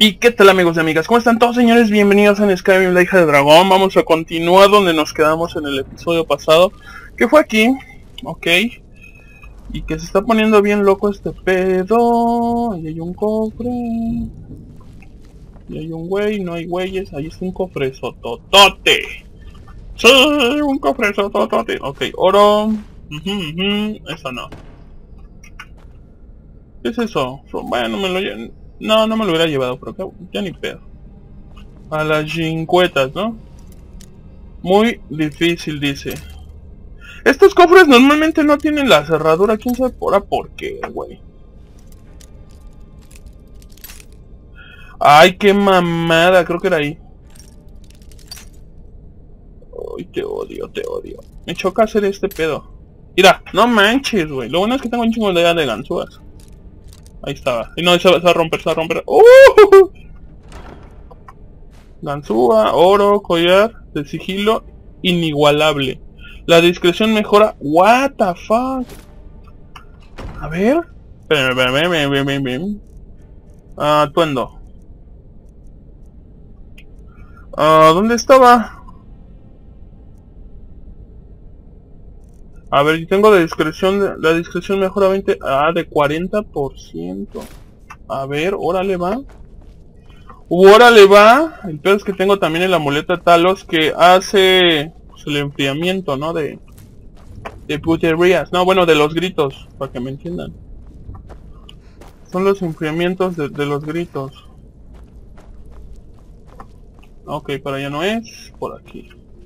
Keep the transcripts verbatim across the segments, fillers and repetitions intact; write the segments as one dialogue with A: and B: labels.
A: ¿Y qué tal, amigos y amigas? ¿Cómo están todos, señores? Bienvenidos a Skyrim, la hija de dragón. Vamos a continuar donde nos quedamos en el episodio pasado, que fue aquí, ok. Y que se está poniendo bien loco este pedo. Ahí hay un cofre. Y hay un güey, no hay güeyes. Ahí está un cofre sototote. Sí, un cofre sototote. Ok, oro. Uh -huh, uh -huh. Eso no. ¿Qué es eso? Bueno, me lo llevo. No, no me lo hubiera llevado, pero que, ya ni pedo. A las chincuetas, ¿no? Muy difícil, dice. Estos cofres normalmente no tienen la cerradura. ¿Quién sabe por, por qué, güey? Ay, qué mamada. Creo que era ahí. Ay, te odio, te odio. Me choca hacer este pedo. Mira, no manches, güey. Lo bueno es que tengo un chingo de idea de ganzúas. Ahí estaba. Y no, se va, se va a romper, se va a romper. ¡Uh! Ganzúa, oro, collar de sigilo inigualable. La discreción mejora. What the fuck. A ver. Espérame, espérame, espérame, espérame. Ah, atuendo. Ah, ¿dónde estaba? A ver, yo tengo de discreción. La discreción mejora veinte. Ah, de cuarenta por ciento. A ver, órale va. Órale va. El peor es que tengo también el amuleto de Talos que hace pues, el enfriamiento, ¿no? De, de puterías. No, bueno, de los gritos, para que me entiendan. Son los enfriamientos de, de los gritos. Ok, para allá no es. Por aquí.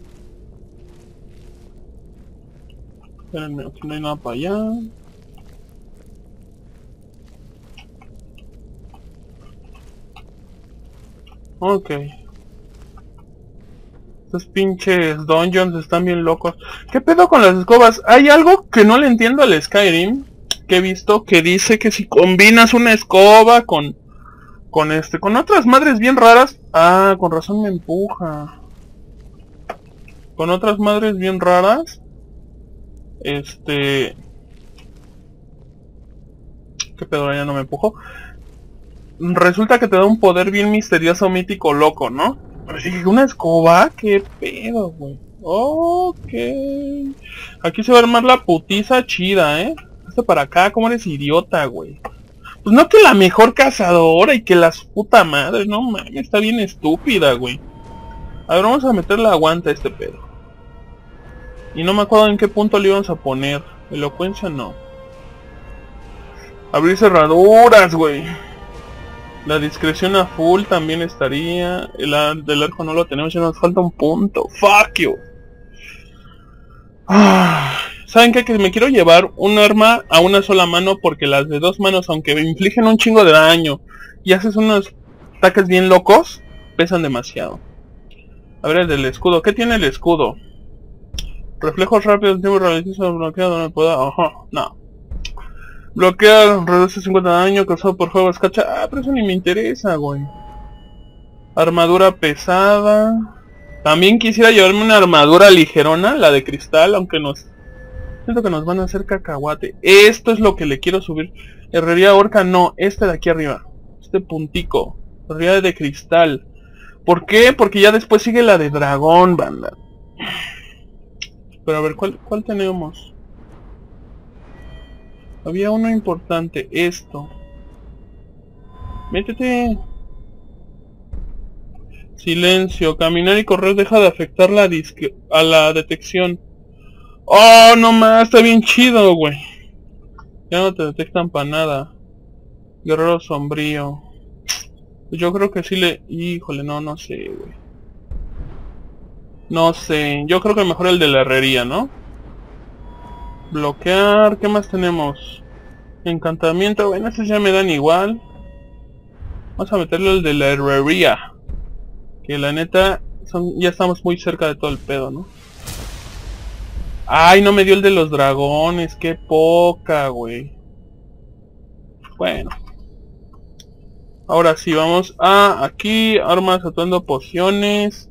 A: Espérenme, aquí no hay nada para allá. Ok. Estos pinches dungeons están bien locos. ¿Qué pedo con las escobas? Hay algo que no le entiendo al Skyrim, que he visto, que dice que si combinas una escoba con... Con este... Con otras madres bien raras... Ah, con razón me empuja. Con otras madres bien raras... Este... ¿Qué pedo? Ya no me empujó. Resulta que te da un poder bien misterioso, mítico, loco, ¿no? ¿Una escoba? ¿Qué pedo, güey? Ok. Aquí se va a armar la putiza chida, ¿eh? Hazte para acá, ¿cómo eres idiota, güey? Pues no que la mejor cazadora y que las puta madre, no mames, está bien estúpida, güey. A ver, vamos a meterle aguanta a este pedo. Y no me acuerdo en qué punto le íbamos a poner. Elocuencia no. Abrir cerraduras, güey. La discreción a full también estaría. El del arco no lo tenemos, ya nos falta un punto. Fuck you. Ah, ¿saben qué? Que me quiero llevar un arma a una sola mano, porque las de dos manos, aunque me infligen un chingo de daño y haces unos ataques bien locos, pesan demasiado. A ver el del escudo. ¿Qué tiene el escudo? Reflejos rápidos, tiempo realiza bloqueado, no puedo. Ajá, no. Bloquea, reduce cincuenta de daño causado por juegos cacha. Ah, pero eso ni me interesa, güey. Armadura pesada. También quisiera llevarme una armadura ligerona, la de cristal, aunque nos... Siento que nos van a hacer cacahuate. Esto es lo que le quiero subir. Herrería orca, no, este de aquí arriba. Este puntico. Herrería de cristal. ¿Por qué? Porque ya después sigue la de dragón, banda. Pero a ver, ¿cuál, cuál tenemos? Había uno importante, esto. Métete. Silencio, caminar y correr deja de afectar la disque a la detección. Oh, no más, está bien chido, güey. Ya no te detectan para nada. Guerrero sombrío. Pues yo creo que sí le... Híjole, no, no sé, güey. No sé, yo creo que mejor el de la herrería, ¿no? Bloquear, ¿qué más tenemos? Encantamiento, bueno, estos ya me dan igual. Vamos a meterle el de la herrería. Que la neta, son, ya estamos muy cerca de todo el pedo, ¿no? Ay, no me dio el de los dragones, qué poca, güey. Bueno. Ahora sí, vamos a aquí, armas, atuendo, pociones.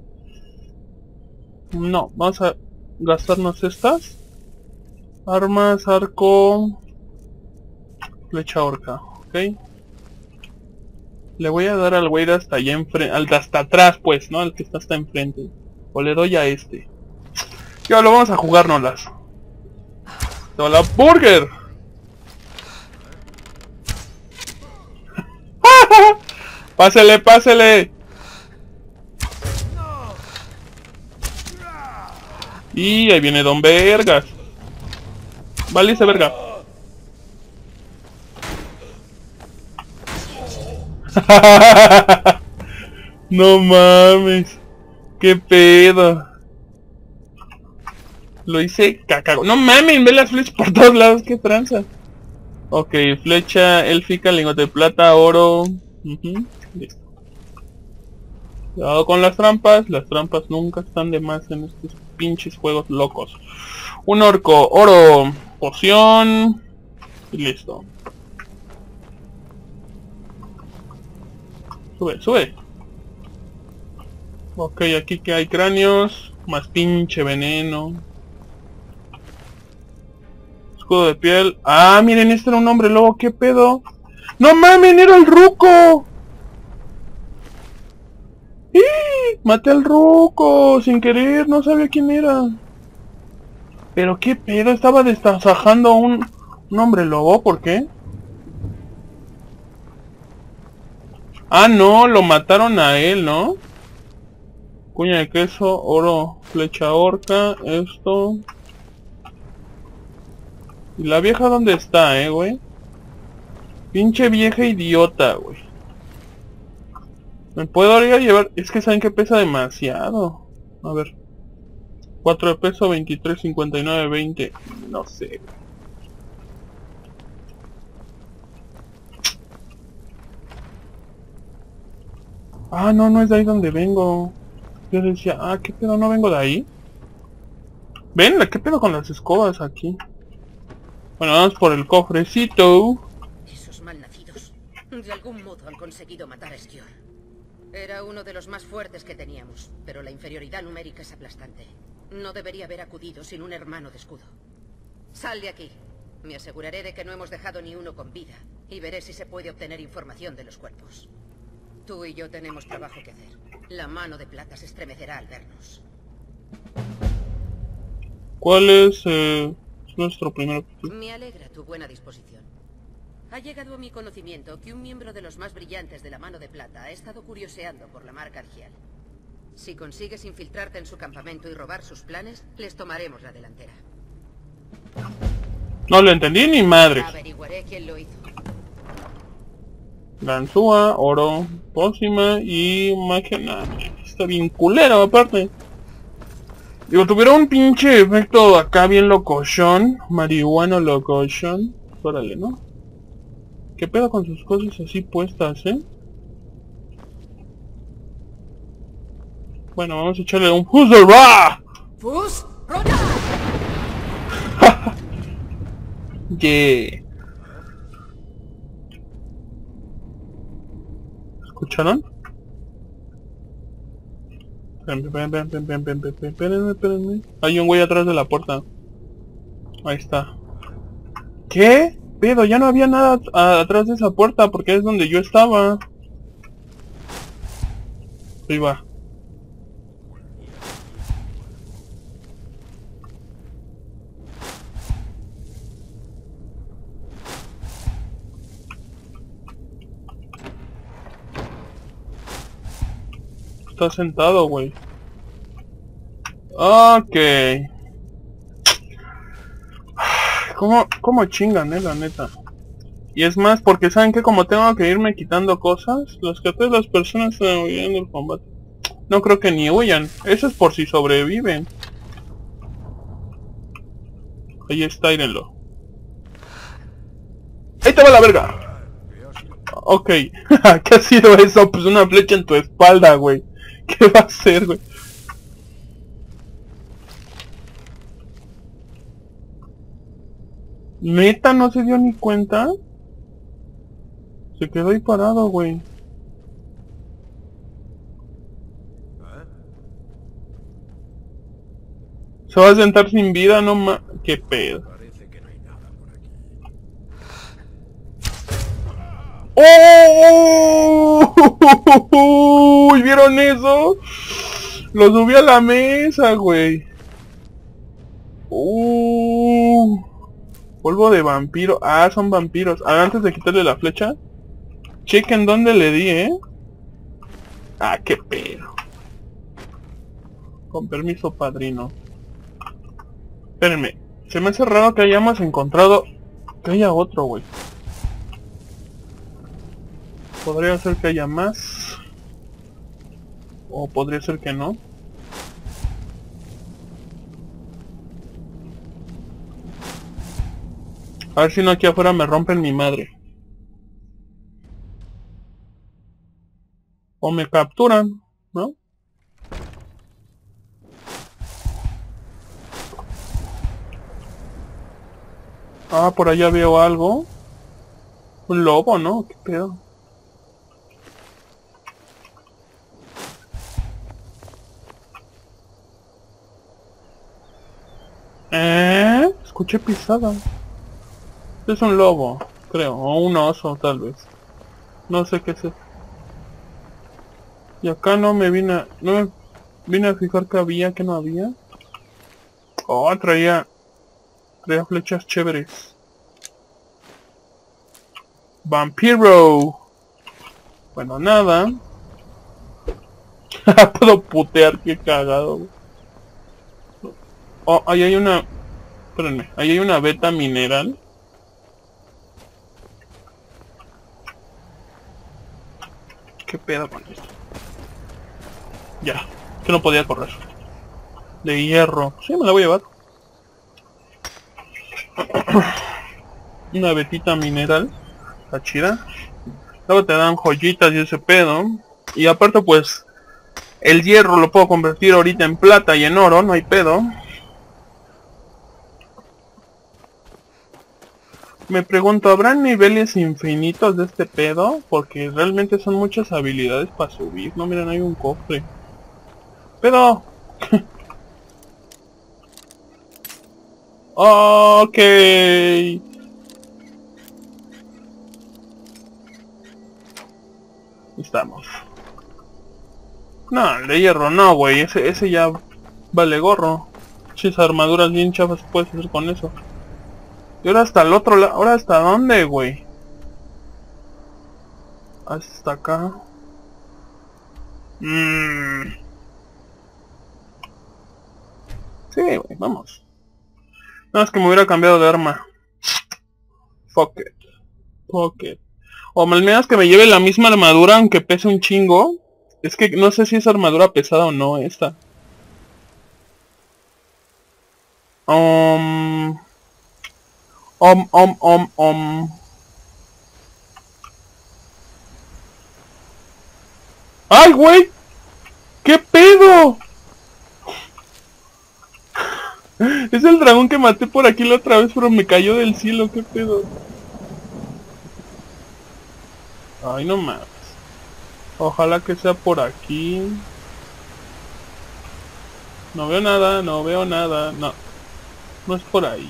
A: No, vamos a gastarnos estas. Armas, arco, flecha orca, ok. Le voy a dar al güey de hasta allá enfrente, al de hasta atrás pues, ¿no? Al que está hasta enfrente. O le doy a este. Ya lo vamos a jugárnoslas. ¡Hola, burger! ¡Pásele, pásele! Y ahí viene Don Vergas. Vale, ese verga. No mames. Qué pedo. Lo hice cacago. No mames, ve las flechas por todos lados. Qué tranza. Ok, flecha élfica, lingote de plata, oro. Uh-huh. Listo. Cuidado con las trampas. Las trampas nunca están de más en estos pinches juegos locos. Un orco, oro, poción. Y listo. Sube, sube. Ok, aquí que hay cráneos. Más pinche veneno. Escudo de piel. Ah, miren, este era un hombre lobo. ¿Qué pedo? ¡No mames! ¡Era el ruco! ¡Y! ¡Maté al ruco! Sin querer, no sabía quién era. Pero qué pedo, estaba destasajando a un, un hombre lobo. ¿Por qué? Ah, no, lo mataron a él, ¿no? Cuña de queso, oro, flecha orca, esto. ¿Y la vieja dónde está, eh, güey? Pinche vieja idiota, güey. ¿Me puedo ir a llevar? Es que saben que pesa demasiado. A ver. cuatro de peso, veintitrés, cincuenta y nueve, veinte. No sé. Ah, no, no es de ahí donde vengo. Yo decía, ah, ¿qué pedo? ¿No vengo de ahí? ¿Ven? ¿Qué pedo con las escobas aquí? Bueno, vamos por el cofrecito.
B: Esos malnacidos, de algún modo han conseguido matar a Skjor. Era uno de los más fuertes que teníamos, pero la inferioridad numérica es aplastante. No debería haber acudido sin un hermano de escudo. Sal de aquí. Me aseguraré de que no hemos dejado ni uno con vida, y veré si se puede obtener información de los cuerpos. Tú y yo tenemos trabajo que hacer. La mano de plata se estremecerá al vernos.
A: ¿Cuál es eh, nuestro primer objetivo?
B: Me alegra tu buena disposición. Ha llegado a mi conocimiento que un miembro de los más brillantes de la mano de plata ha estado curioseando por la marca Argiel. Si consigues infiltrarte en su campamento y robar sus planes, les tomaremos la delantera.
A: No lo entendí ni madres.
B: Averiguaré quién lo hizo.
A: Ganzúa, oro, pócima y magia. Nah, está bien culero aparte. Digo, tuvieron un pinche efecto acá bien locochón. Marihuano locochón. Órale, ¿no? ¿Qué pedo con sus cosas así puestas, eh? Bueno, vamos a echarle un Fusra.
B: ¡Fus!
A: Yeah. ¿Escucharon? Espérenme, espérenme, espérenme, espérenme, espérenme. Hay un güey atrás de la puerta. Ahí está. ¿Qué? Pedo, ya no había nada atrás de esa puerta porque es donde yo estaba. Ahí va. Está sentado, güey. Ok. ¿Cómo, cómo chingan, eh, la neta? Y es más, porque saben que como tengo que irme quitando cosas, los que todas las personas están huyendo del combate. No creo que ni huyan. Eso es por si sobreviven. Ahí está, írenlo. ¡Ahí te va la verga! Ok. ¿Qué ha sido eso? Pues una flecha en tu espalda, güey. ¿Qué va a hacer, güey? ¿Neta no se dio ni cuenta? Se quedó ahí parado, güey. Se va a sentar sin vida, no ma... ¿Qué pedo?
C: Parece que no hay nada por aquí.
A: ¡Oh! Uy, ¿vieron eso? Lo subí a la mesa, güey. Uh, polvo de vampiro. Ah, son vampiros. Ah, antes de quitarle la flecha, chequen dónde le di, ¿eh? Ah, qué pedo. Con permiso, padrino. Espérenme. Se me hace raro que hayamos encontrado... Que haya otro, güey. Podría ser que haya más. O podría ser que no. A ver si no aquí afuera me rompen mi madre. O me capturan, ¿no? Ah, por allá veo algo. Un lobo, ¿no? ¿Qué pedo? ¿Eh? Escuché pisada. Es un lobo, creo. O un oso, tal vez. No sé qué es eso. Y acá no me vine a... No me vine a fijar que había, que no había. Oh, traía... Traía flechas chéveres. Vampiro. Bueno, nada. Puedo putear, qué cagado. Oh, ahí hay una... Espérenme, ahí hay una beta mineral. ¿Qué pedo con esto? Ya, que no podía correr. De hierro. Sí, me la voy a llevar. Una betita mineral. Está chida. Luego te dan joyitas y ese pedo. Y aparte pues... El hierro lo puedo convertir ahorita en plata y en oro, no hay pedo. Me pregunto, ¿habrán niveles infinitos de este pedo? Porque realmente son muchas habilidades para subir. No, miren, hay un cofre. ¡Pedo! Ok. Estamos. No, el de hierro no, güey. Ese, ese ya vale gorro. Chis armaduras bien chafas puedes hacer con eso. Y ahora hasta el otro lado. ¿Ahora hasta dónde, güey? Hasta acá. Mmm. Sí, güey, vamos. No, es que me hubiera cambiado de arma. Fuck it. Fuck it. O al menos que me lleve la misma armadura aunque pese un chingo. Es que no sé si es armadura pesada o no esta. Um... Om, om, om, om. ¡Ay, güey! ¿Qué pedo? Es el dragón que maté por aquí la otra vez, pero me cayó del cielo. ¿Qué pedo? Ay, no mames. Ojalá que sea por aquí. No veo nada, no veo nada. No, no es por ahí.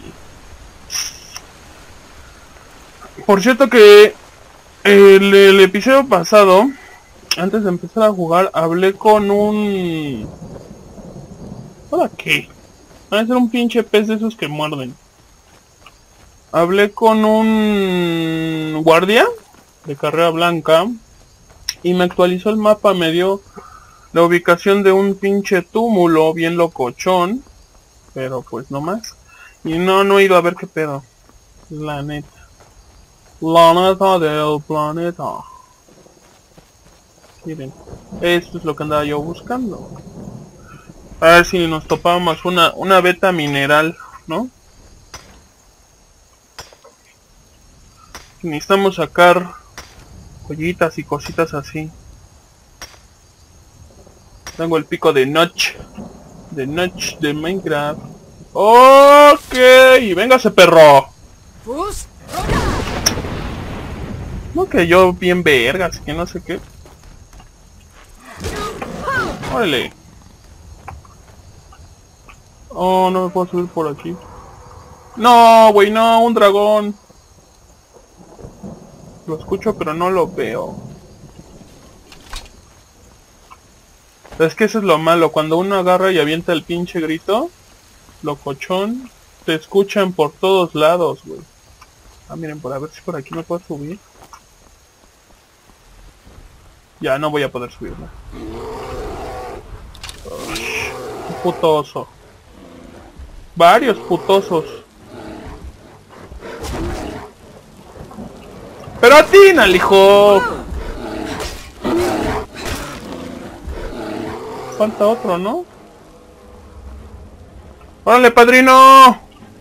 A: Por cierto que el, el episodio pasado, antes de empezar a jugar, hablé con un... ¿Para qué? Va a ser un pinche pez de esos que muerden. Hablé con un guardia de carrera blanca y me actualizó el mapa, me dio la ubicación de un pinche túmulo bien locochón, pero pues no más. Y no, no he ido a ver qué pedo. La neta. La neta del planeta. Miren, esto es lo que andaba yo buscando. A ver si nos topamos una, una beta mineral, ¿no? Necesitamos sacar joyitas y cositas así. Tengo el pico de Notch. De Notch de Minecraft. Ok, véngase perro. No, que yo bien vergas, que no sé qué. Órale. Oh, no me puedo subir por aquí. No, güey, no, un dragón. Lo escucho pero no lo veo. Es que eso es lo malo, cuando uno agarra y avienta el pinche grito, locochón, te escuchan por todos lados, güey. Ah, miren, por a ver si por aquí me puedo subir. Ya, no voy a poder subirme. Un puto oso. Varios putosos. ¡Pero atínale, hijo! Falta otro, ¿no? ¡Órale, padrino!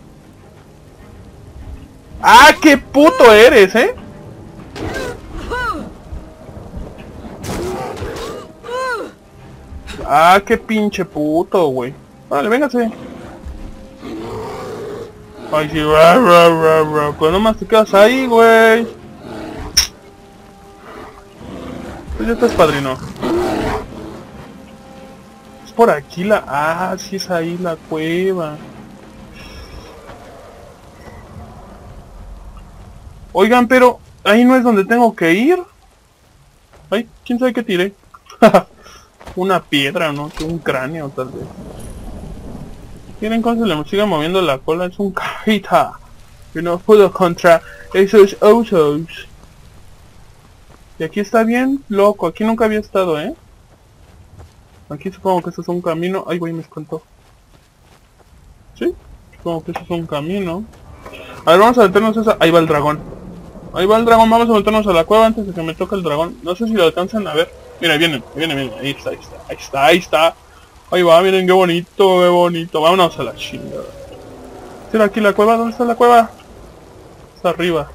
A: ¡Ah, qué puto eres, eh! ¡Ah, qué pinche puto, güey! ¡Órale, véngase! Ay, sí, ra, ra, ra, ra. Pues nomás te quedas ahí, güey. Pues ya estás, padrino. Es por aquí la... Ah, sí es ahí la cueva. Oigan, pero... ahí no es donde tengo que ir. Ay, quién sabe qué tiré. Una piedra, ¿no? Un cráneo, tal vez. Miren cómo se le sigue moviendo la cola. Es un cajita. Que no puedo contra esos osos. Y aquí está bien loco. Aquí nunca había estado, ¿eh? Aquí supongo que esto es un camino. Ay, güey, me espantó. ¿Sí? Supongo que esto es un camino. A ver, vamos a meternos a esa... Ahí va el dragón. Ahí va el dragón. Vamos a meternos a la cueva antes de que me toque el dragón. No sé si lo alcanzan a ver. Mira, vienen, vienen, vienen. Ahí está, ahí está. Ahí está, ahí está. Ahí va, miren qué bonito, qué bonito. Vámonos a la chingada. ¿Será aquí la cueva? ¿Dónde está la cueva? Está arriba.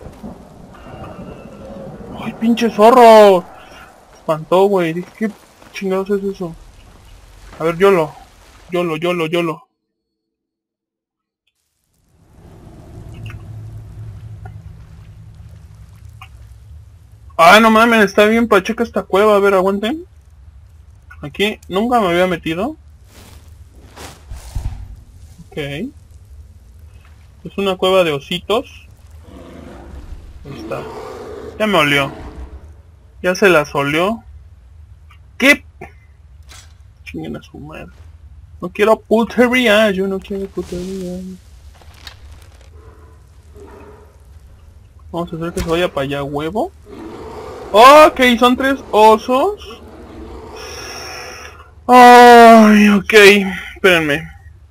A: ¡Ay, pinche zorro! Espantó, güey. Dije, ¿qué chingados es eso? A ver, yolo. Yolo, yolo, yolo. Ah, no mames, está bien pacheca esta cueva. A ver, aguanten. Aquí nunca me había metido. Ok. Es una cueva de ositos. Ahí está. Ya me olió. Ya se las olió. ¿Qué? Chinguen a su madre. No quiero putería. Yo no quiero putería. Vamos a hacer que se vaya para allá, huevo. Ok, son tres osos. Ay, ok. Espérenme.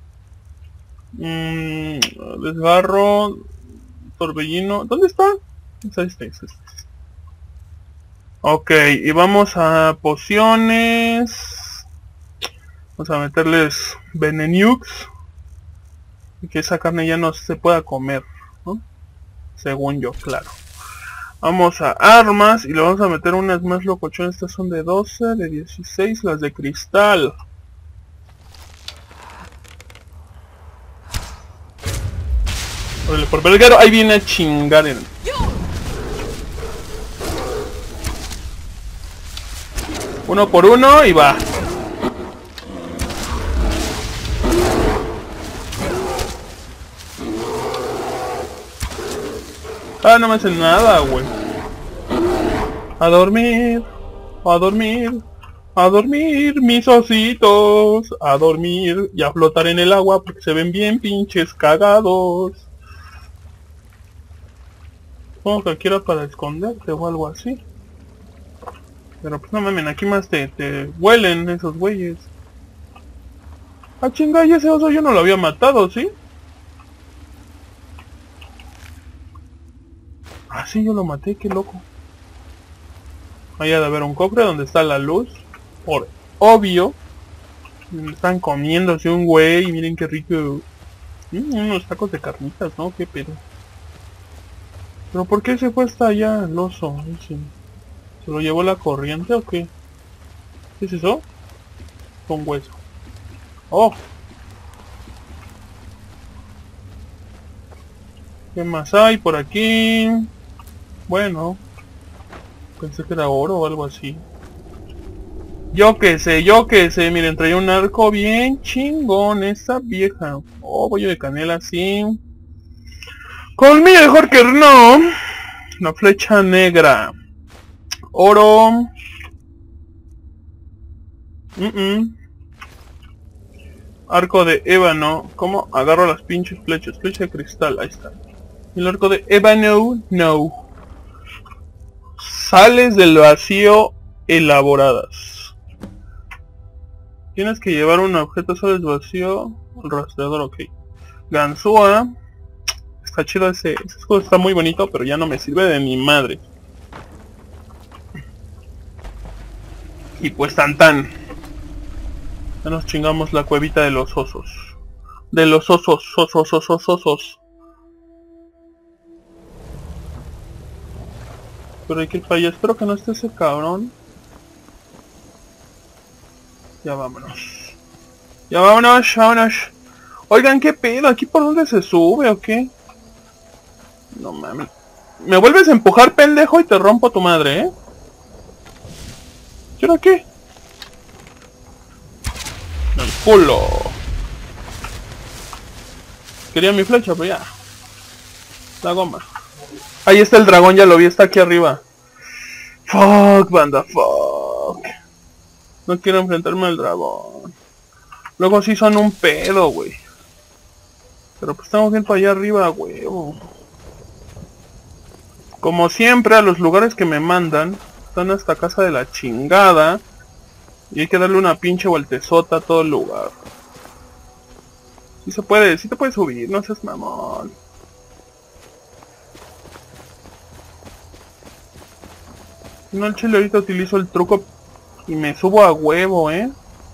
A: Mm, desgarro. Torbellino. ¿Dónde está? Es este, es este. Ok, y vamos a pociones. Vamos a meterles venenux. Y que esa carne ya no se pueda comer, ¿no? Según yo, claro. Vamos a armas y le vamos a meter unas más locochones. Estas son de doce, de dieciséis, las de cristal. Órale, por verguero, ahí viene a chingar el... Uno por uno y va. Ah, no me hacen nada, güey. A dormir, a dormir, a dormir, mis ositos. A dormir y a flotar en el agua porque se ven bien pinches cagados. Supongo que aquí era para esconderte o algo así. Pero pues no mames, aquí más te, te huelen esos güeyes. Ah, chinga, y ese oso yo no lo había matado, ¿sí? Ah, sí, yo lo maté, qué loco. Ahí ha de haber un cofre donde está la luz. Por obvio. Están comiéndose un güey, miren qué rico. Mm, unos tacos de carnitas, ¿no? Qué pedo. Pero ¿por qué se fue hasta allá el oso? Ese? ¿Se lo llevó la corriente o qué? ¿Qué es eso? Con hueso. ¡Oh! ¿Qué más hay por aquí? Bueno. Pensé que era oro o algo así. Yo qué sé, yo qué sé. Miren, traía un arco bien chingón esa vieja. Oh, bollo de canela, sí. Colmillo de Jorker, no. La flecha negra. Oro. Mm -mm. Arco de ébano. ¿Cómo agarro las pinches flechas? Flecha de cristal, ahí está. El arco de ébano, no. Sales del vacío elaboradas. Tienes que llevar un objeto, sales del vacío. El rastreador, ok. Ganzúa. Está chido ese, ese escudo, está muy bonito, pero ya no me sirve de mi madre. Y pues tan tan. Ya nos chingamos la cuevita de los osos. De los osos, osos, osos, osos. Pero hay que ir para allá. Espero que no esté ese cabrón. Ya vámonos. Ya vámonos, vámonos. Oigan, ¿qué pedo? ¿Aquí por dónde se sube o qué? No mames. Me vuelves a empujar, pendejo, y te rompo tu madre, ¿eh? ¿Y ahora qué? El culo. Quería mi flecha, pero ya. La goma. Ahí está el dragón, ya lo vi, está aquí arriba. Fuck, banda, fuck. No quiero enfrentarme al dragón. Luego sí son un pedo, güey. Pero pues estamos bien para allá arriba, huevo. Como siempre, a los lugares que me mandan están hasta casa de la chingada. Y hay que darle una pinche vueltezota a todo el lugar. Sí se puede, sí te puedes subir, no seas mamón. No, el chile ahorita utilizo el truco y me subo a huevo, eh.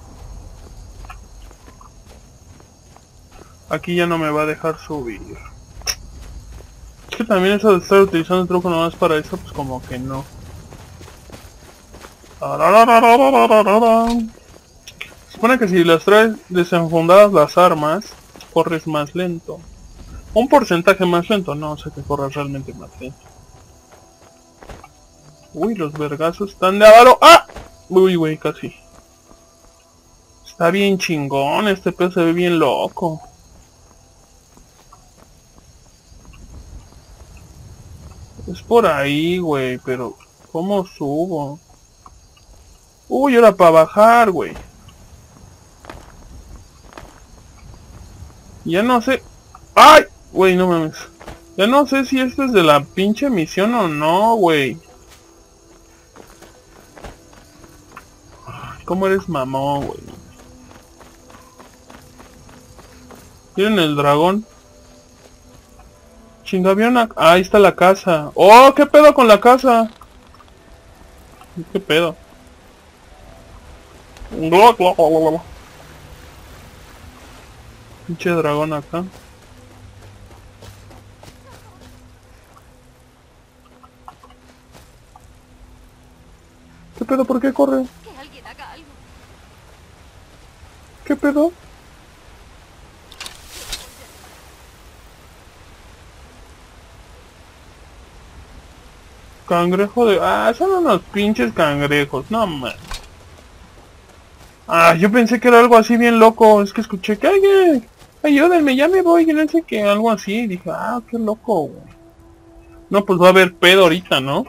A: Aquí ya no me va a dejar subir. Es que también eso de estar utilizando el truco nomás para eso, pues como que no. Se supone que si las traes desenfundadas las armas, corres más lento. Un porcentaje más lento, no, o sea que corres realmente más lento. Uy, los vergazos están de avaro. ¡Ah! Uy, güey, casi. Está bien chingón, este pedo se ve bien loco. Es por ahí, güey, pero ¿cómo subo? Uy, ahora para bajar, güey. Ya no sé. ¡Ay! Güey, no mames. Ya no sé si esto es de la pinche misión o no, güey. ¿Cómo eres mamón, güey? Miren el dragón. Chinga, había una... Ah, ahí está la casa. ¡Oh! ¿Qué pedo con la casa? ¿Qué pedo? Pinche dragón acá. ¿Qué pedo? ¿Por qué corre?
C: Que alguien haga algo.
A: ¿Qué pedo? Cangrejo de... Ah, son unos pinches cangrejos. No, man. Ah, yo pensé que era algo así bien loco. Es que escuché que alguien... Ayúdenme, ya me voy. Y no sé qué, algo así. Y dije, ah, qué loco, güey. No, pues va a haber pedo ahorita, ¿no?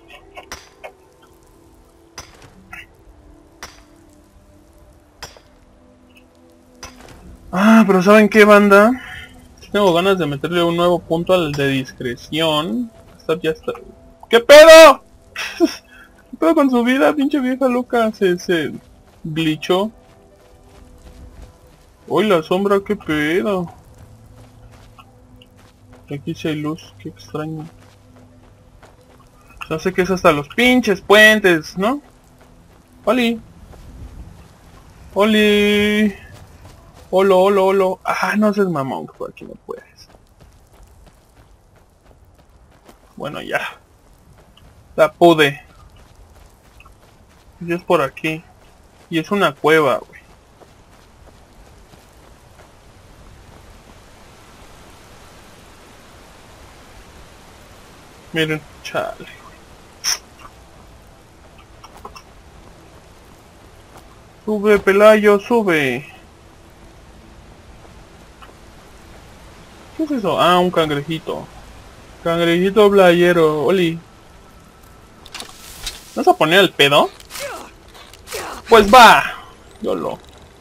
A: Ah, pero ¿saben qué, banda? Tengo ganas de meterle un nuevo punto al de discreción. Esta ya está... ¿Qué pedo? ¿Qué pedo con su vida, pinche vieja loca? Se, se glitchó. Uy, la sombra, qué pedo. Aquí sí hay luz, qué extraño. Ya sé que es hasta los pinches puentes, ¿no? Oli. Oli. Olo, olo, olo. Ah, no seas mamón, que por aquí no puedes. Bueno, ya. La pude. Y es por aquí. Y es una cueva, güey. Miren, chale, güey. Sube, Pelayo, sube. ¿Qué es eso? Ah, un cangrejito. Cangrejito playero, Oli. ¿Vas a poner el pedo? Pues va. Yo lo.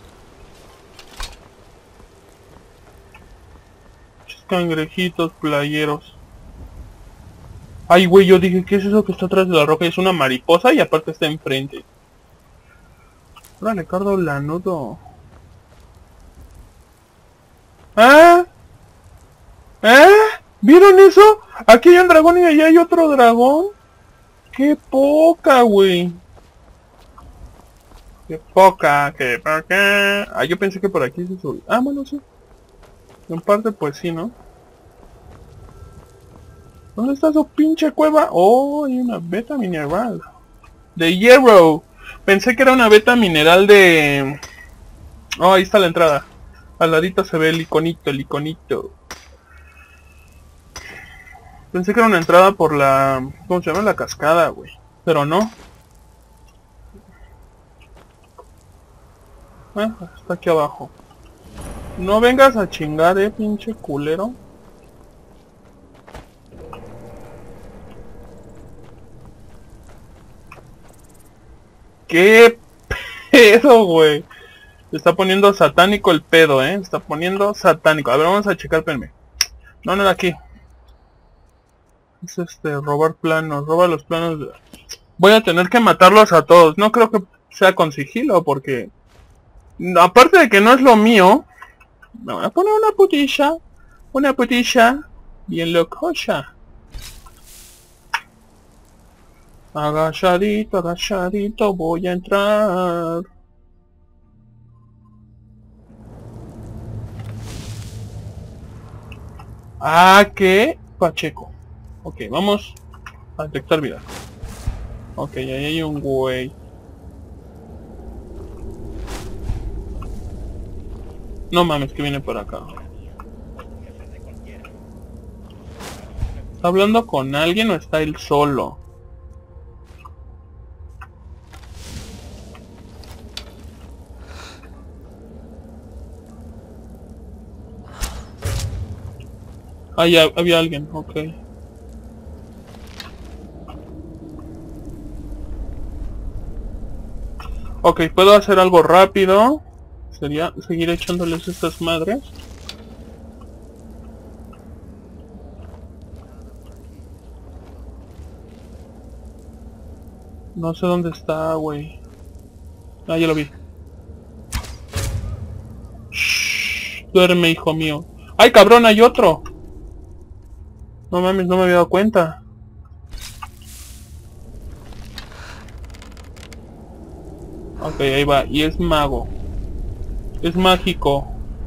A: Cangrejitos playeros. Ay, güey, yo dije, ¿qué es eso que está atrás de la roca? Es una mariposa y aparte está enfrente. Órale, Cardo lanudo. ¿Ah? ¿Ah? ¿Vieron eso? Aquí hay un dragón y allá hay otro dragón. ¡Qué poca, güey! ¡Qué poca! ¡Qué poca! Ah, yo pensé que por aquí se subía. Ah, bueno, sí. En parte, pues sí, ¿no? ¿Dónde está su pinche cueva? Oh, hay una beta mineral. De hierro. Pensé que era una beta mineral de... Oh, ahí está la entrada. Al ladito se ve el iconito, el iconito. Pensé que era una entrada por la... ¿Cómo se llama? La cascada, güey. Pero no. Ah, está aquí abajo. No vengas a chingar, eh, pinche culero. ¿Qué pedo, güey? Se está poniendo satánico el pedo, eh. Se está poniendo satánico. A ver, vamos a checar, espérenme. No, no era aquí. Es este, robar planos. Roba los planos. De... Voy a tener que matarlos a todos. No creo que sea con sigilo, porque... Aparte de que no es lo mío... Me voy a poner una putilla. Una putilla. Bien lococha. Agachadito, agachadito, voy a entrar. Ah, ¿qué? Pacheco. Ok, vamos a detectar vida. Ok, ahí hay un güey. No mames, que viene por acá. ¿Está hablando con alguien o está él solo? Ah, ya había alguien, ok. Ok, puedo hacer algo rápido. Sería seguir echándoles estas madres. No sé dónde está, güey. Ah, ya lo vi. Shh, duerme, hijo mío. ¡Ay, cabrón, hay otro! No mames, no me había dado cuenta. Ok, ahí va. Y es mago. Es mágico.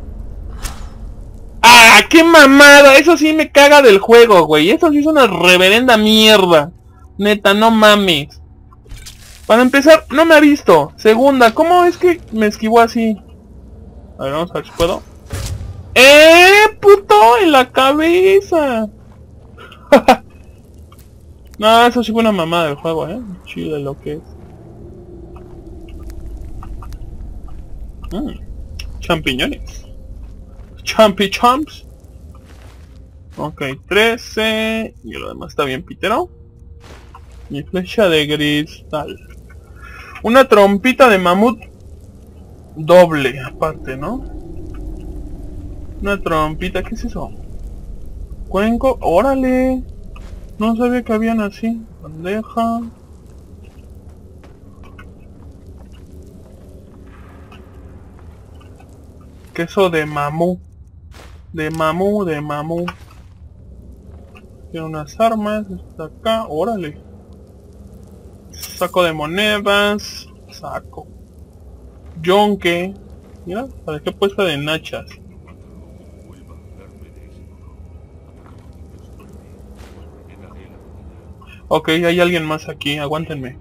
A: ¡Ah! ¡Qué mamada! Eso sí me caga del juego, güey. Eso sí es una reverenda mierda. Neta, no mames. Para empezar, no me ha visto. Segunda, ¿cómo es que me esquivó así? A ver, vamos a ver si puedo. ¡Eh, puto! En la cabeza. No, eso sí fue una mamada del juego, eh. Chido lo que es. Mm, champiñones. Champi champs. Ok, trece. Y lo demás está bien, pitero. Mi flecha de cristal. Una trompita de mamut doble, aparte, ¿no? Una trompita, ¿qué es eso? Cuenco, órale. No sabía que habían así. Bandeja. Queso de mamú. De mamú, de mamú. Tiene unas armas. Está acá, órale. Saco de monedas. Saco. Yonke. Mira, para qué puesta de nachas. Ok, hay alguien más aquí, aguántenme.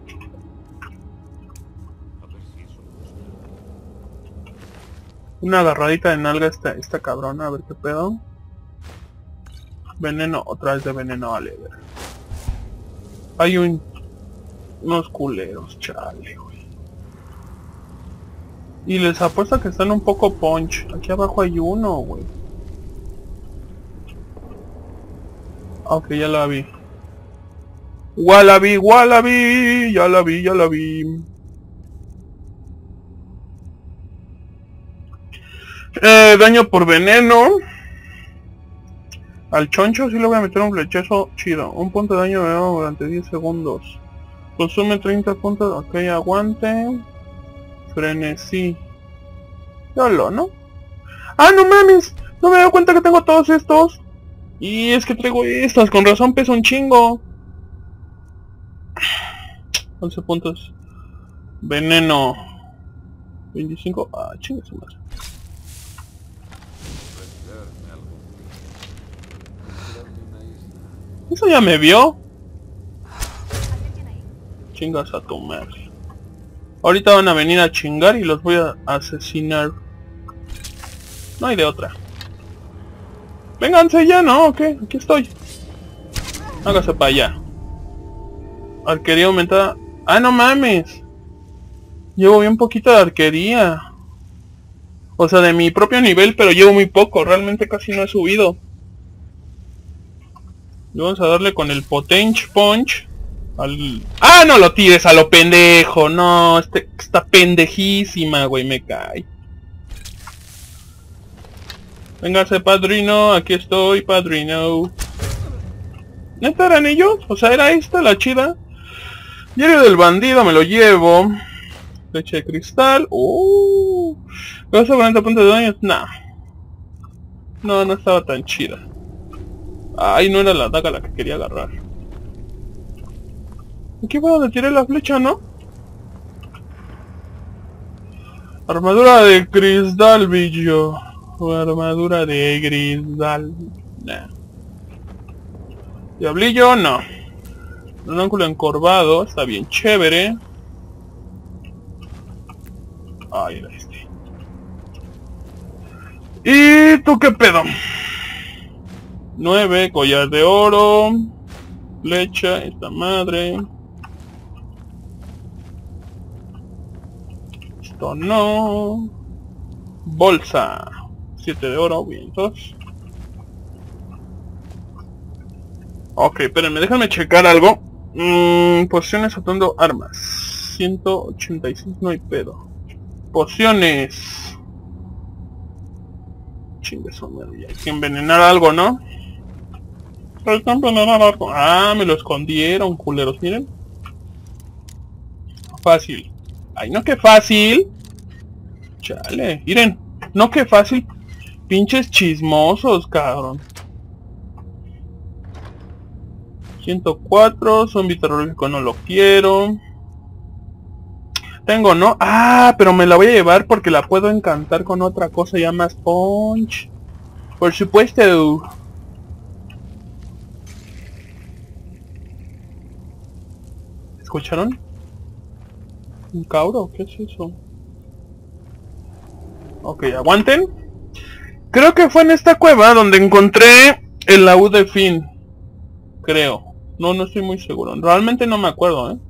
A: Una agarradita de nalga esta, esta cabrona, a ver qué pedo. Veneno, otra vez de veneno, vale, ver. Hay un... unos culeros, chale, güey. Y les apuesto que están un poco punch. Aquí abajo hay uno, güey. Ok, ya la vi. Wallaby, Wallaby, ya la vi, ya la vi. Eh, daño por veneno. Al choncho sí le voy a meter un flechazo chido. Un punto de daño de veneno durante diez segundos. Consume treinta puntos. Ok, aguante. Frenesí. Yolo, ¿no? ¡Ah, no mames! No me he dado cuenta que tengo todos estos. Y es que traigo estas. Con razón pesa un chingo. once puntos. Veneno. veinticinco. Ah, chinga su madre. ¿Eso ya me vio? Chingas a tu madre. Ahorita van a venir a chingar y los voy a asesinar. No hay de otra. Vénganse ya, ¿no? ¿O qué? Aquí estoy. Hágase para allá. Arquería aumentada. ¡Ah, no mames! Llevo bien poquito de arquería. O sea, de mi propio nivel, pero llevo muy poco. Realmente casi no he subido. Y vamos a darle con el Potenge Punch. Al... ¡Ah, no lo tires a lo pendejo! No, este está pendejísima, güey, me cae. Véngase, padrino, aquí estoy, padrino. ¿Neta eran ellos? O sea, ¿era esta la chida? Diario del bandido, me lo llevo. Leche de cristal. Uh, ¿Causa cuarenta puntos de daño? Nah. No, no estaba tan chida. Ay, no era la daga la que quería agarrar. Aquí fue donde tiré la flecha, ¿no? Armadura de cristal, billo. Armadura de cristal. Nah. Diablillo, no. Un ángulo encorvado, está bien chévere. Ay, era este. ¿Y tú qué pedo? nueve, collar de oro. Flecha, esta madre. Esto no. Bolsa. siete de oro, vientos. Ok, espérenme, déjame checar algo. Mmm, pociones atando armas. ciento ochenta y seis, no hay pedo. Pociones. Chingue su madre, hay que envenenar algo, ¿no? Hay que envenenar algo. Ah, me lo escondieron, culeros, miren. Fácil. Ay, no, que fácil. Chale, miren. No, que fácil. Pinches chismosos, cabrón. ciento cuatro, zombie terrorífico no lo quiero. Tengo, ¿no? Ah, pero me la voy a llevar porque la puedo encantar con otra cosa ya más punch. Por supuesto. ¿Escucharon? ¿Un cabro? ¿Qué es eso? Ok, aguanten. Creo que fue en esta cueva donde encontré el laúd de Finn. Creo. No, no estoy muy seguro. Realmente no me acuerdo, ¿eh?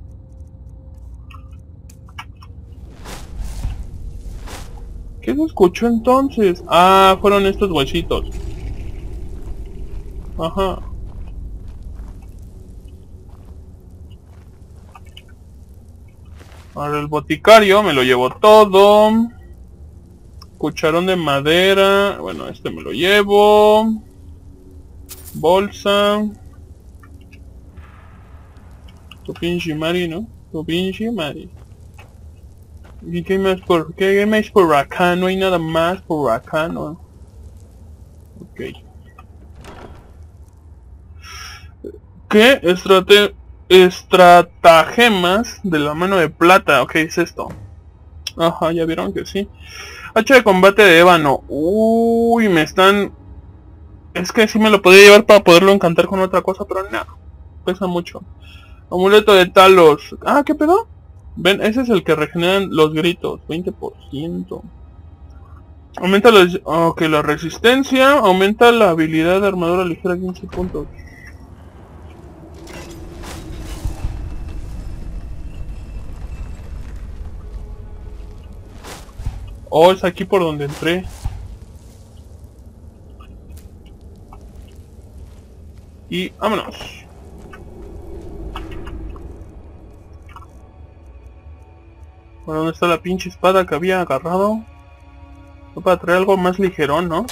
A: ¿Qué se escuchó entonces? Ah, fueron estos huesitos. Ajá. Ahora el boticario, me lo llevo todo. Cucharón de madera. Bueno, este me lo llevo. Bolsa. Tu pinche mari, ¿no? Tu pinche mari. ¿Y qué más por, qué más por acá? No hay nada más por acá, ¿no? Ok. ¿Qué? Estrate... Estratagemas de la mano de plata. Ok, es esto. Ajá, ya vieron que sí. Hacha de combate de ébano. Uy, me están... Es que sí me lo podía llevar para poderlo encantar con otra cosa, pero no. Pesa mucho. Amuleto de talos. Ah, ¿qué pedo? Ven, ese es el que regeneran los gritos. veinte por ciento. Aumenta la... Ok, la resistencia. Aumenta la habilidad de armadura ligera quince puntos. Oh, es aquí por donde entré. Y vámonos. ¿Por dónde está la pinche espada que había agarrado? Para traer algo más ligero, ¿no?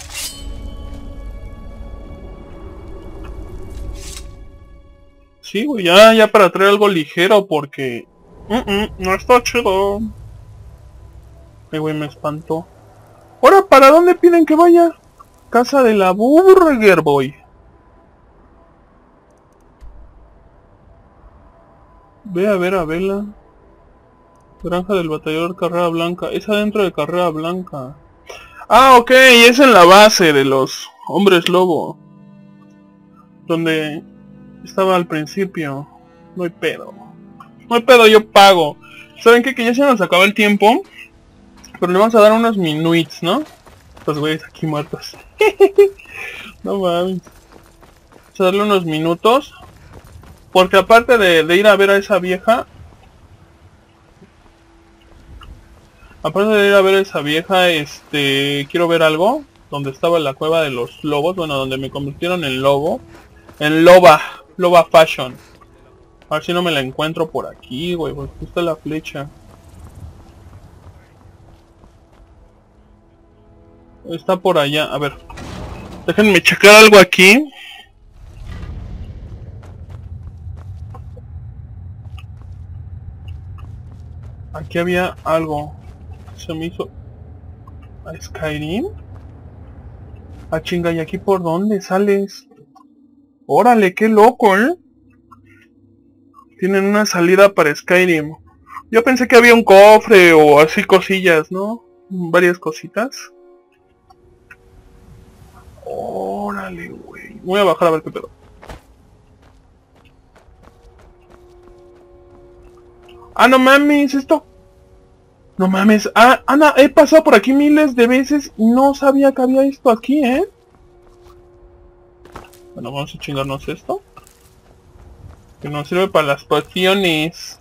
A: Sí, güey, ya, ya para traer algo ligero porque... Uh -uh, no está chido. Ay, güey, me espantó. Ahora, ¿para dónde piden que vaya? Casa de la Burger Boy. Ve a ver a Vela. Granja del batallador Carrera Blanca. Es adentro de Carrera Blanca. Ah, ok, es en la base de los hombres lobo. Donde estaba al principio. No hay pedo. No hay pedo, yo pago. ¿Saben qué? Que ya se nos acabó el tiempo. Pero le vamos a dar unos minutos, ¿no? Los güeyes aquí muertos. No mames. Vamos a darle unos minutos. Porque aparte de, de ir a ver a esa vieja... Aparte de ir a ver a esa vieja, este... quiero ver algo. Donde estaba la cueva de los lobos. Bueno, donde me convirtieron en lobo. En loba. Loba Fashion. A ver si no me la encuentro por aquí, güey. Porque aquí está la flecha. Está por allá. A ver. Déjenme checar algo aquí. Aquí había algo. Se me hizo... ¿A Skyrim? Ah, chinga, ¿y aquí por dónde sales? Órale, qué loco, ¿eh? Tienen una salida para Skyrim. Yo pensé que había un cofre o así cosillas, ¿no? Varias cositas. Órale, güey. Voy a bajar a ver qué pedo. Ah, no mames, esto... No mames, ah, Ana, he pasado por aquí miles de veces y no sabía que había esto aquí, ¿eh? Bueno, vamos a chingarnos esto. Que nos sirve para las pociones.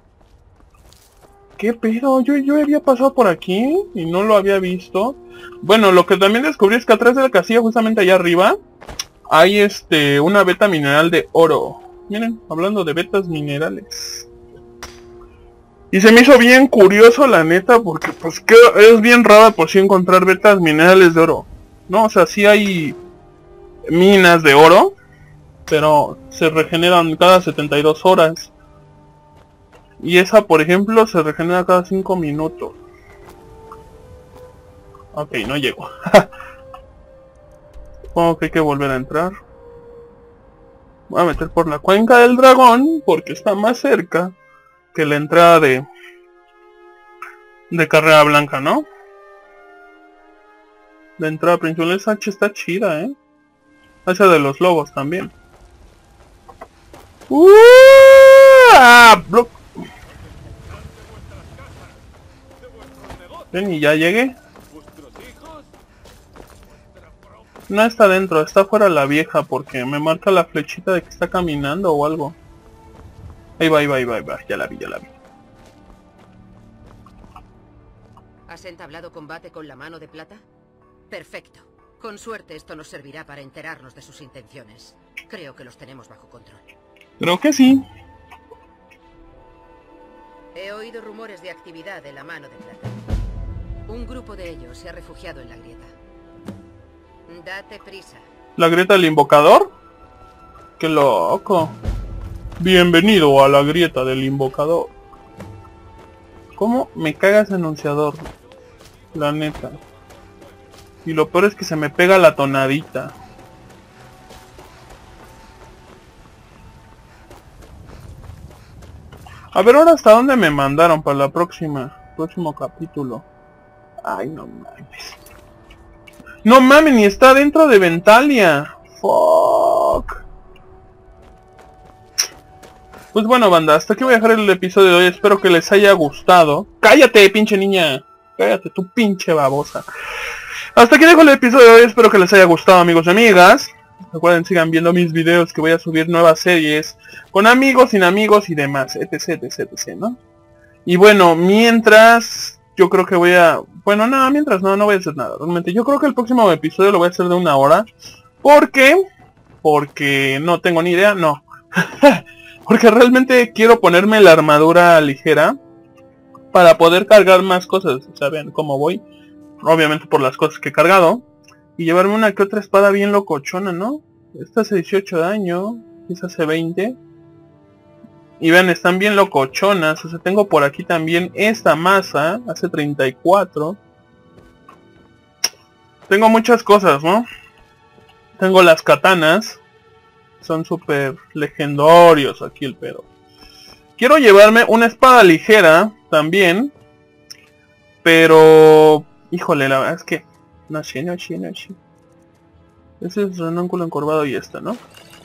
A: ¿Qué pedo? Yo, yo había pasado por aquí y no lo había visto. Bueno, lo que también descubrí es que atrás de la casilla, justamente allá arriba, hay este, una beta mineral de oro. Miren, hablando de betas minerales. Y se me hizo bien curioso, la neta, porque pues que es bien raro por si encontrar betas minerales de oro. No, o sea, sí hay minas de oro, pero se regeneran cada setenta y dos horas. Y esa, por ejemplo, se regenera cada cinco minutos. Ok, no llego. Supongo que hay que volver a entrar. Voy a meter por la cuenca del dragón, porque está más cerca que la entrada de de Carrera Blanca, ¿no? La entrada principal, esa H está chida, ¿eh? Esa de los lobos también. ¡Uh! ¡Ah! Blo Ven, y ya llegué. No está dentro, está fuera la vieja porque me marca la flechita de que está caminando o algo. Ahí va, ahí va, ahí va, ahí va. Ya la vi, ya la vi.
B: ¿Has entablado combate con la mano de plata? Perfecto. Con suerte esto nos servirá para enterarnos de sus intenciones. Creo que los tenemos bajo control.
A: Creo que sí.
B: He oído rumores de actividad de la mano de plata. Un grupo de ellos se ha refugiado en la grieta. Date prisa.
A: ¿La grieta del invocador? ¡Qué loco! Bienvenido a la grieta del invocador. ¿Cómo me caga ese anunciador? La neta. Y lo peor es que se me pega la tonadita. A ver ahora hasta dónde me mandaron para la próxima. Próximo capítulo. Ay, no mames. No mames, ni está dentro de Ventalia. Fuck. Pues bueno, banda, hasta aquí voy a dejar el episodio de hoy. Espero que les haya gustado. ¡Cállate, pinche niña! Cállate, tu pinche babosa. Hasta aquí dejo el episodio de hoy. Espero que les haya gustado, amigos y amigas. Recuerden, sigan viendo mis videos, que voy a subir nuevas series con amigos, sin amigos y demás, etc, etc, etc, ¿no? Y bueno, mientras... Yo creo que voy a... Bueno, no, mientras no, no voy a hacer nada. Realmente, yo creo que el próximo episodio lo voy a hacer de una hora. ¿Por qué? Porque no tengo ni idea, no. Porque realmente quiero ponerme la armadura ligera para poder cargar más cosas, ¿saben cómo voy? obviamente por las cosas que he cargado. Y llevarme una que otra espada bien locochona, ¿no? Esta hace dieciocho de daño, esta hace veinte. Y vean, están bien locochonas. O sea, tengo por aquí también esta masa, hace treinta y cuatro. Tengo muchas cosas, ¿no? Tengo las katanas. Son súper legendarios aquí el pedo. Quiero llevarme una espada ligera también. Pero... híjole, la verdad es que... no sé, no sé, no sé. Ese es ranúnculo encorvado y esta, ¿no?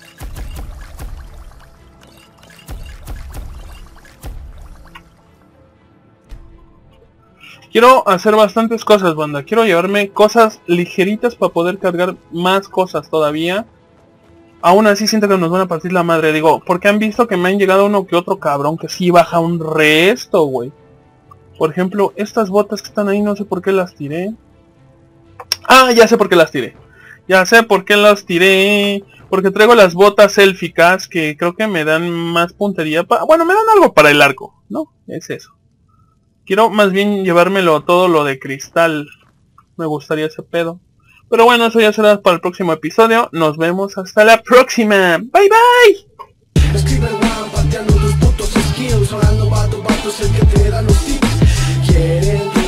A: Quiero hacer bastantes cosas, banda. Quiero llevarme cosas ligeritas para poder cargar más cosas todavía. Aún así siento que nos van a partir la madre. Digo, porque han visto que me han llegado uno que otro cabrón que sí baja un resto, güey. Por ejemplo, estas botas que están ahí, no sé por qué las tiré. Ah, ya sé por qué las tiré. Ya sé por qué las tiré. Porque traigo las botas élficas que creo que me dan más puntería. Pa... bueno, me dan algo para el arco, ¿no? Es eso. Quiero más bien llevármelo todo lo de cristal. Me gustaría ese pedo. Pero bueno, eso ya será para el próximo episodio. Nos vemos hasta la próxima. Bye bye. Escribe el rap, pateando tus putos skills. Sonando vato, vato es el que te da los tips. Quieren